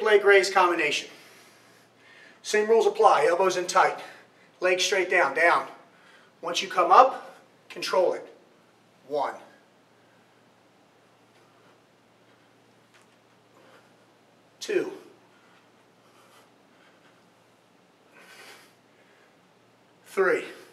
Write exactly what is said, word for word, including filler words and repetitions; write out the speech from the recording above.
leg raise combination. Same rules apply, elbows in tight, legs straight down, down. Once you come up, control it. One. Two. Three.